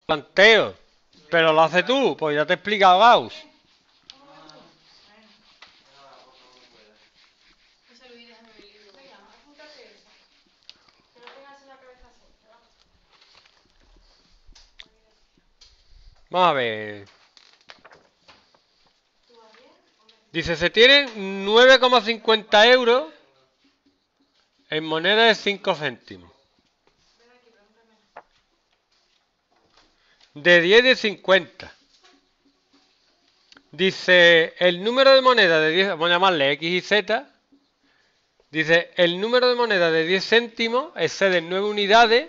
planteo. Pero lo haces tú, pues ya te he explicado Gauss. Vamos a ver. Dice, se tienen 9,50 euros en moneda de 5 céntimos. De 10 y de 50. Dice, el número de monedas de 10, vamos a llamarle X y Z. Dice, el número de monedas de 10 céntimos excede en 9 unidades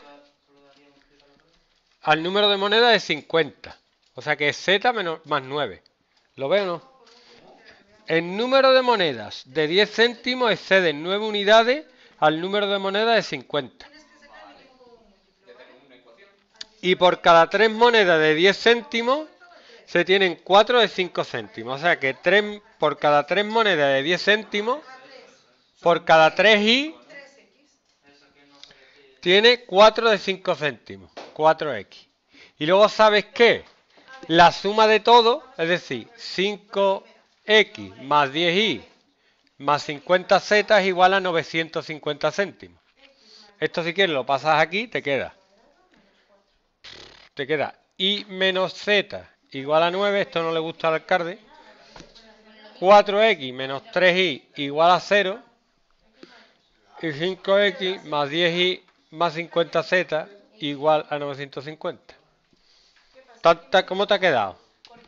al número de monedas de 50. O sea que es Z más 9. ¿Lo veo o no? El número de monedas de 10 céntimos excede en 9 unidades al número de monedas de 50. Y por cada 3 monedas de 10 céntimos se tienen 4 de 5 céntimos. O sea que por cada 3 monedas de 10 céntimos, por cada 3i, tiene 4 de 5 céntimos. 4x. Y luego, ¿sabes qué? La suma de todo, es decir, 5x más 10i más 50z es igual a 950 céntimos. Esto si quieres lo pasas aquí, te queda i menos z igual a 9, esto no le gusta al alcalde. 4x menos 3i igual a 0. Y 5x más 10i más 50z igual a 950. ¿Cómo te ha quedado?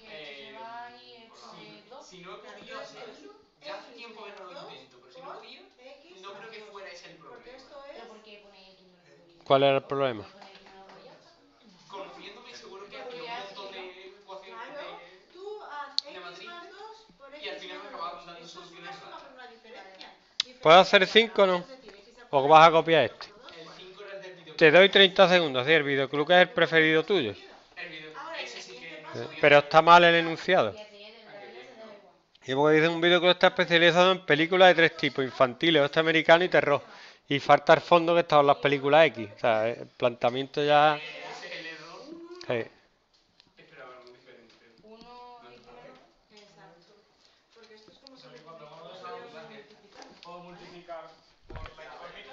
Si no he podido hacerlo, ya hace tiempo que no lo intento, pero si no he podido, no creo que fuera ese el problema. ¿Cuál era el problema? Conociéndome, seguro que hacía un montón de ecuaciones de matriz y al final me acababan dando soluciones raras. ¿Puedes hacer 5 o no? ¿O vas a copiar este? El 5 era el del videoclub. Te doy 30 segundos, ¿sí? El videoclub que es el preferido tuyo. Ese sí que no sabía. Pero está mal el enunciado. Y porque dice un videoclub está especializado en películas de 3 tipos: infantiles, oeste americano y terror. Y falta el fondo que estaban las películas X. O sea, el planteamiento ya... Ese es el error. Sí. Esperaba algo diferente. Exacto. Porque esto es como si ¿Puedo multiplicar por la órbita?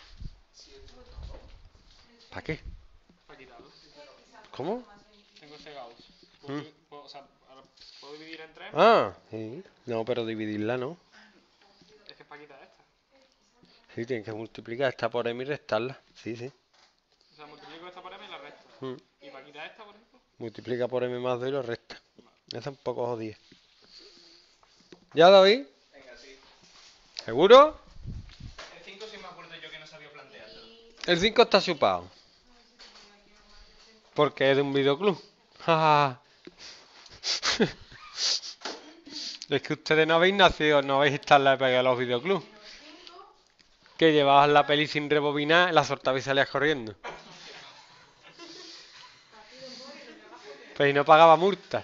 ¿Para qué? Para quitarlo. ¿Cómo? Tengo ese Gauss. O sea, ¿puedo dividir en 3? Ah, sí. No, pero dividirla no. Es que es para quitar esta. Sí, tienes que multiplicar esta por m y restarla. Sí, sí. O sea, multiplico esta por m y la resto. ¿Y para quitar esta, por ejemplo? Multiplica por m más 2 y lo resta. Eso es un poco jodido. ¿Ya, David? Venga, sí. ¿Seguro? El 5 sí me acuerdo yo que no sabía plantearlo. El 5 está chupado. Porque es de un videoclub. Es que ustedes no habéis nacido, no habéis estado en la época de los videoclubs. Que llevabas la peli sin rebobinar, la soltabas y salías corriendo. Pero y no pagaba multa.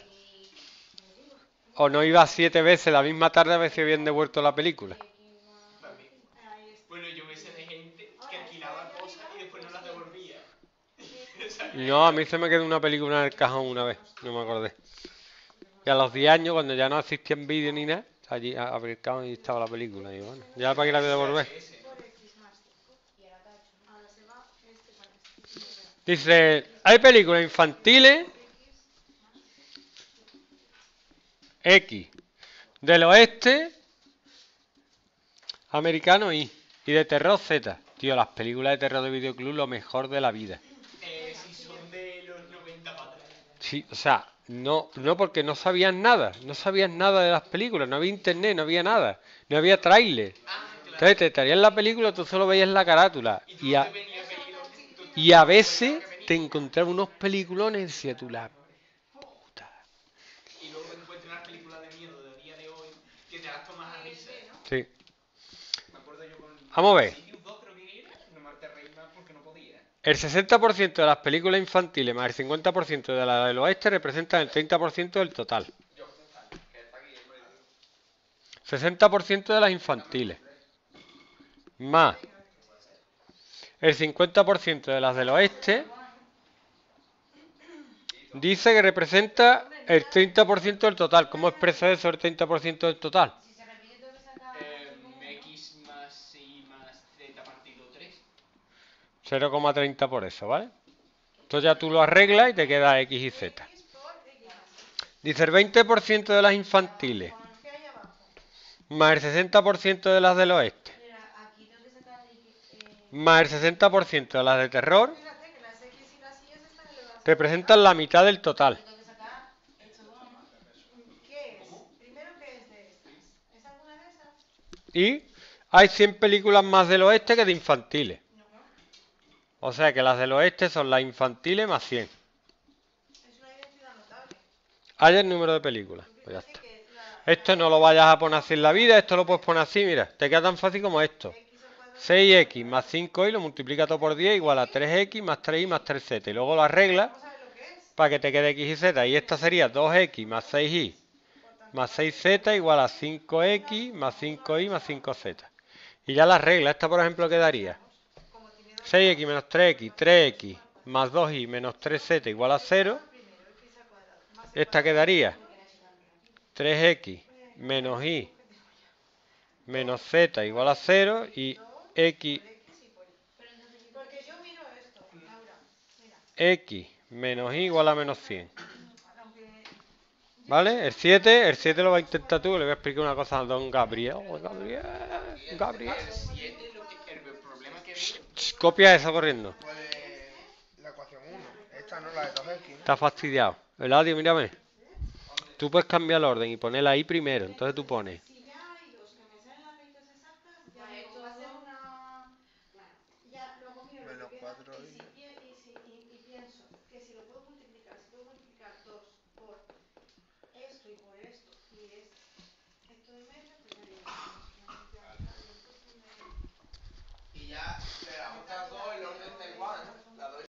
O no iba 7 veces la misma tarde a ver si habían devuelto la película. También. Bueno, yo me sé de gente que alquilaba cosas y después no las devolvía. No, a mí se me quedó una película en el cajón una vez, no me acordé. Y a los 10 años, cuando ya no existían vídeos ni nada, allí abrí el cajón y estaba la película. Y bueno, ya para qué la voy a devolver. Dice, hay películas infantiles X, del oeste americano y de terror Z. Tío, las películas de terror de videoclub lo mejor de la vida. Si son de los 90 para atrás. Sí, o sea, no porque no sabían nada de las películas, no había internet, no había nada, no había tráiler. Entonces te traían la película, tú solo veías la carátula y a veces te encontrabas unos peliculones y decías tú la puta. Y luego encuentras unas películas de miedo de día de hoy que te las tomas a risa. Sí. Me acuerdo yo con Vamos a ver. Insidious 2 creo que era, no me te reí más porque no podía. El 60% de las películas infantiles más el 50% de las del oeste representan el 30% del total. 60% de las infantiles más el 50% de las del oeste Dice que representa el 30% del total. ¿Cómo expreso eso, el 30% del total? Si se repite, tengo que sacar... X más Y más Z partido 3. 0,30 por eso, ¿vale? Entonces ya tú lo arreglas y te queda X y Z. X por X más Y. Dice el 20% de las infantiles Con ¿qué hay abajo? más el 60% de las del oeste Mira, aquí tengo que sacar... más el 60% de las de terror Fíjate que las X y las Y están elevadas. representan la mitad del total. tengo que sacar estos dos, ¿no? ¿Qué es? Primero, ¿qué es de estas? ¿Es alguna de esas? Y hay 100 películas más del oeste que de infantiles. O sea que las del oeste son las infantiles más 100. Es una identidad notable. Hay el número de películas. Pues ya está. Que la Esto no lo vayas a poner así en la vida, esto lo puedes poner así, mira. Te queda tan fácil como esto. X al cuadrado 6x más 5y lo multiplica todo por 10 igual a 3x más 3y más 3z. Y luego lo arreglas vamos a ver lo que es. para que te quede x y z. Y esta sería 2x más 6y más 6z igual a 5x más 5y más 5z. Y ya la regla, esta por ejemplo quedaría Como tiene dos 6x menos 3x, 3x más 2y menos 3z igual a 0. primero, X al cuadrado. Más Esta quedaría 3x menos y menos z igual a 0 y x, X y por Y. Porque yo miro esto, Laura. Mira, x menos y igual a menos 100. aunque ¿Vale? El 7 lo va a intentar tú, le voy a explicar una cosa a don Gabriel. Gabriel. El 7, el problema que veo. Copia eso corriendo. La ecuación 1. Esta no, la de 2x. Está fastidiado. Eladio, mírame. Tú puedes cambiar el orden y ponerla ahí primero. Entonces tú pones si ya hay dos que me salen las raíces exactas, ya Pues digo, esto va a ser una... ya luego miro lo Menos que queda 4 y, y pienso que si lo puedo multiplicar, si puedo multiplicar 2 por esto y por esto y esto de medio, pues ya digo, Y ya le damos a las 2 el orden da igual, ¿no? La 2